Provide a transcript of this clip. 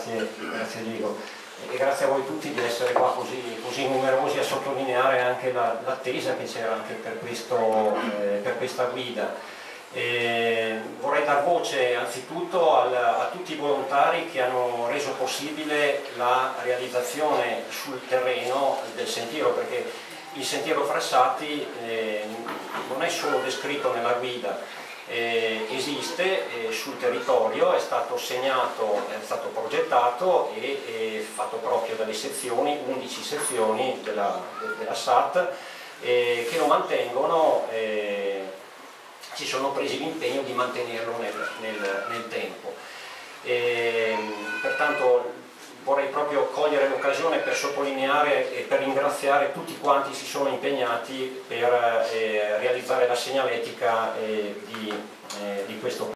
grazie Diego. E grazie a voi tutti di essere qua così numerosi a sottolineare anche l'attesa che c'era anche per questa guida. Vorrei dar voce anzitutto a tutti i volontari che hanno reso possibile la realizzazione sul terreno del sentiero, perché il sentiero Frassati non è solo descritto nella guida, esiste sul territorio, è stato segnato, è stato progettato e fatto proprio dalle sezioni, 11 sezioni della SAT che lo mantengono, si sono presi l'impegno di mantenerlo nel tempo. Pertanto vorrei proprio cogliere l'occasione per sottolineare e per ringraziare tutti quanti si sono impegnati per realizzare la segnaletica di questo